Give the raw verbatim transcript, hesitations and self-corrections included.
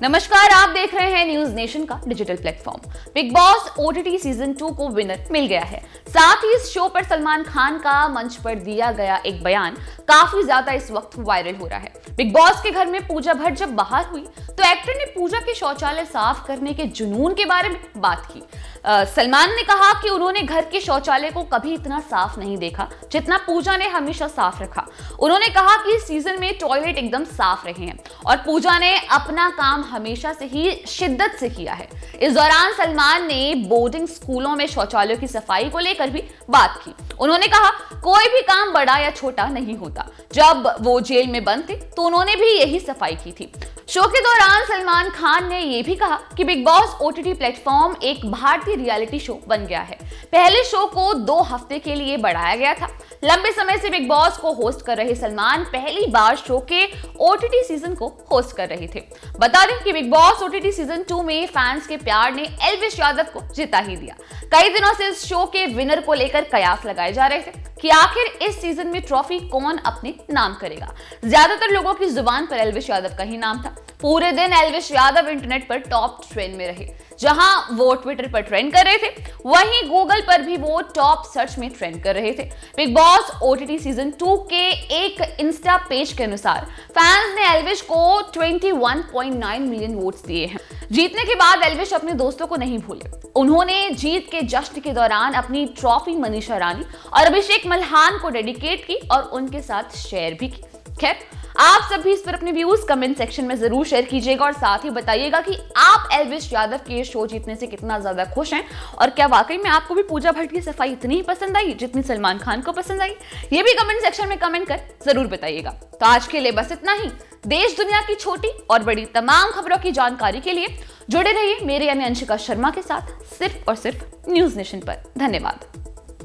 नमस्कार, आप देख रहे हैं न्यूज नेशन का digital platform. Bigg Boss OTT season two को विनर मिल गया है। साथ ही इस शो पर सलमान खान का मंच पर दिया गया एक बयान काफी ज्यादा इस वक्त वायरल हो रहा है। बिग बॉस के घर में पूजा भट्ट जब बाहर हुई तो एक्टर ने पूजा के शौचालय साफ करने के जुनून के बारे में बात की। आ, सलमान ने कहा कि उन्होंने घर के शौचालय को कभी इतना साफ नहीं देखा जितना पूजा ने हमेशा साफ रखा। उन्होंने कहा कि इस सीजन में टॉयलेट एकदम साफ रहे हैं और पूजा ने अपना काम हमेशा से ही शिद्दत से किया है। इस दौरान सलमान ने बोर्डिंग स्कूलों में शौचालयों की सफाई को लेकर भी बात की। उन्होंने कहा कोई भी काम बड़ा या छोटा नहीं होता। जब वो जेल में बंद थे तो उन्होंने भी यही सफाई की थी। शो के दौरान सलमान खान ने यह भी कहा कि बिग बॉस ओटीटी प्लेटफॉर्म एक भारतीय रियलिटी शो बन गया है। पहले शो को दो हफ्ते के लिए बढ़ाया गया था। लंबे समय से बिग बॉस को होस्ट कर रहे सलमान पहली बार शो के ओटीटी सीजन को होस्ट कर रहे थे। बता दें कि Bigg Boss OTT season two में फैंस के प्यार ने एल्विश यादव को जिता ही दिया। कई दिनों से इस शो के विनर को लेकर कयास लगाए जा रहे थे कि आखिर इस सीजन में ट्रॉफी कौन अपने नाम करेगा। ज्यादातर लोगों की जुबान पर एल्विश यादव का ही नाम था। पूरे दिन एल्विश यादव इंटरनेट पर टॉप ट्रेंड में रहे। जहां वो ट्विटर पर ट्रेंड कर रहे थे, वहीं गूगल पर भी वो टॉप सर्च में ट्रेंड कर रहे थे। Bigg Boss OTT season two के एक इंस्टा पेज के अनुसार फैंस ने एल्विश को इक्कीस पॉइंट नौ मिलियन वोट्स दिए हैं। जीतने के बाद एल्विश अपने दोस्तों को नहीं भूले। उन्होंने जीत के जश्न के दौरान अपनी ट्रॉफी मनीषा रानी और अभिषेक मल्हान को डेडिकेट की और उनके साथ शेयर भी की। खैर, आप सब भी इस पर अपने व्यूज कमेंट सेक्शन में जरूर शेयर कीजिएगा और साथ ही बताइएगा कि आप एल्विश यादव के शो जीतने से कितना ज्यादा खुश हैं और क्या वाकई में आपको भी पूजा भट्ट की सफाई इतनी ही पसंद आई जितनी सलमान खान को पसंद आई। ये भी कमेंट सेक्शन में कमेंट कर जरूर बताइएगा। तो आज के लिए बस इतना ही। देश दुनिया की छोटी और बड़ी तमाम खबरों की जानकारी के लिए जुड़े रहिए मेरे यानी अंशिका शर्मा के साथ, सिर्फ और सिर्फ न्यूज नेशन पर। धन्यवाद।